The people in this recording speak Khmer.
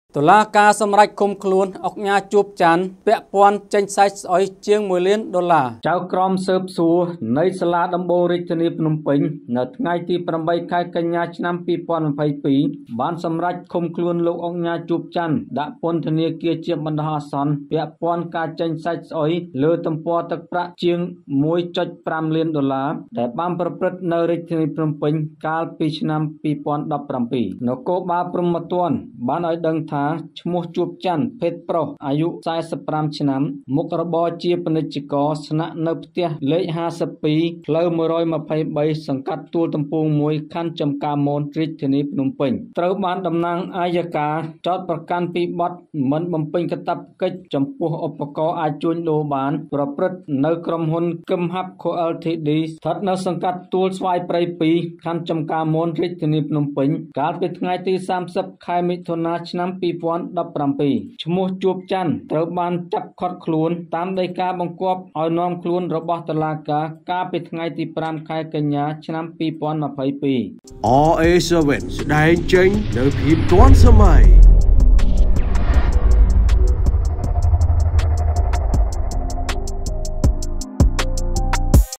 តុលាការសម្រេចឃុំខ្លួនអុកញ៉ាជួបច័ន្ទពាក់ព័ន្ធចេញសាច់ស្អុយជាង$1 លានចៅក្រមស៊ើបសួរនៃសាលាដំបូងរាជធានីភ្នំពេញនៅថ្ងៃទី8ខែកញ្ញាឆ្នាំ2022បានសម្រេចឃុំខ្លួនលោកអុកញ៉ាជួបច័ន្ទដាក់ពន្ធនាគារជាបណ្ដោះអាសន្នពាក់ព័ន្ធការចេញសាច់ស្អុយលើទំព័រទឹកប្រាក់ជាង$1.5 លានដែលបានប្រព្រឹត្តនៅរាជធានីភ្នំពេញកាលពីឆ្នាំ2017នគរបាលព្រហ្មទណ្ឌបានឲ្យដឹងថាឈ្មោះជួបច័ន្ទភេទប្រុសអាយុ45ឆ្នាំមុខរបរជាពាណិជ្ជករស្នាក់នៅផ្ទះលេខ52ផ្លូវ123សង្កាត់ទួលទំពូង1ខណ្ឌចំការមនរាជធានីភ្នំពេញត្រូវបានតំណាងអัยការចោទប្រកាន់ពីបទមិនបំពេញកាតព្វកិច្ចចំពោះឧបករណ៍អាចជួញដូរបានប្រព្រឹត្តនៅក្រុមហ៊ុនគឹមហាប់ខូ LTD ស្ថិតនៅសង្កាត់ទួលស្វាយព្រៃ2ខណ្ឌចំការមនរាជធានីភ្នំពេញកាលពីថ្ងៃទី30ខែមិថុនាឆ្នាំ2017ឈ្មោះជួបច័ន្ទត្រូវបានចាប់ឃាត់ខ្លួនតាមដីកាបង្គាប់ឲ្យនាំខ្លួនរបស់តុលាការកាលពីថ្ងៃទី5ខែកញ្ញាឆ្នាំ2022 RA7 ស្ដែងចេញនៅភាពទាន់សម័យ